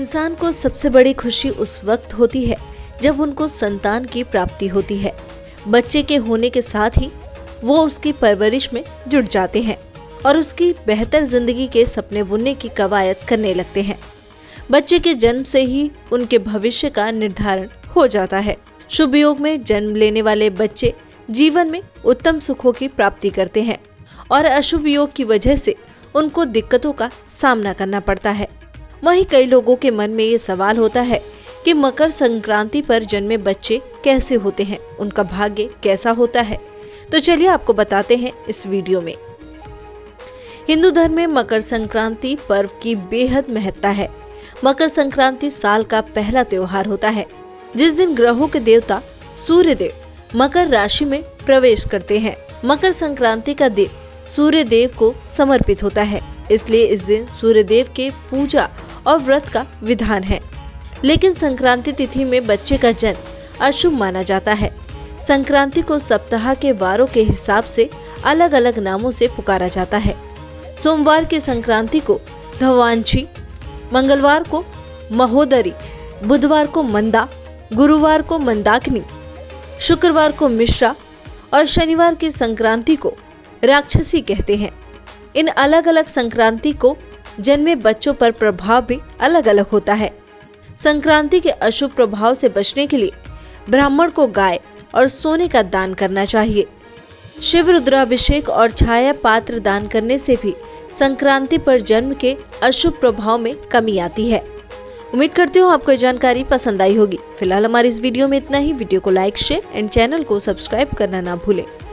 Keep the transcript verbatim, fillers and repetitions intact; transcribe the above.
इंसान को सबसे बड़ी खुशी उस वक्त होती है जब उनको संतान की प्राप्ति होती है। बच्चे के होने के साथ ही वो उसकी परवरिश में जुट जाते हैं और उसकी बेहतर जिंदगी के सपने बुनने की कवायद करने लगते हैं। बच्चे के जन्म से ही उनके भविष्य का निर्धारण हो जाता है। शुभ योग में जन्म लेने वाले बच्चे जीवन में उत्तम सुखों की प्राप्ति करते हैं और अशुभ योग की वजह से उनको दिक्कतों का सामना करना पड़ता है। वहीं कई लोगों के मन में ये सवाल होता है कि मकर संक्रांति पर जन्मे बच्चे कैसे होते हैं, उनका भाग्य कैसा होता है। तो चलिए आपको बताते हैं इस वीडियो में। हिंदू धर्म में मकर संक्रांति पर्व की बेहद महत्ता है। मकर संक्रांति साल का पहला त्योहार होता है जिस दिन ग्रहों के देवता सूर्य देव मकर राशि में प्रवेश करते हैं। मकर संक्रांति का दिन सूर्य देव को समर्पित होता है, इसलिए इस दिन सूर्य देव के पूजा और व्रत का विधान है। लेकिन संक्रांति तिथि में बच्चे का जन्म अशुभ माना जाता है। संक्रांति को सप्ताह के वारों के हिसाब से अलग अलग नामों से पुकारा जाता है। सोमवार की संक्रांति को धवांशी, मंगलवार को महोदरी, बुधवार को मंदा, गुरुवार को मंदाकिनी, शुक्रवार को मिश्रा और शनिवार की संक्रांति को राक्षसी कहते हैं। इन अलग अलग संक्रांति को जन्मे बच्चों पर प्रभाव भी अलग अलग होता है। संक्रांति के अशुभ प्रभाव से बचने के लिए ब्राह्मण को गाय और सोने का दान करना चाहिए। शिव रुद्राभिषेक और छाया पात्र दान करने से भी संक्रांति पर जन्म के अशुभ प्रभाव में कमी आती है। उम्मीद करती हूँ आपको जानकारी पसंद आई होगी। फिलहाल हमारी इस वीडियो में इतना ही। वीडियो को लाइक, शेयर एंड चैनल को सब्सक्राइब करना ना भूलें।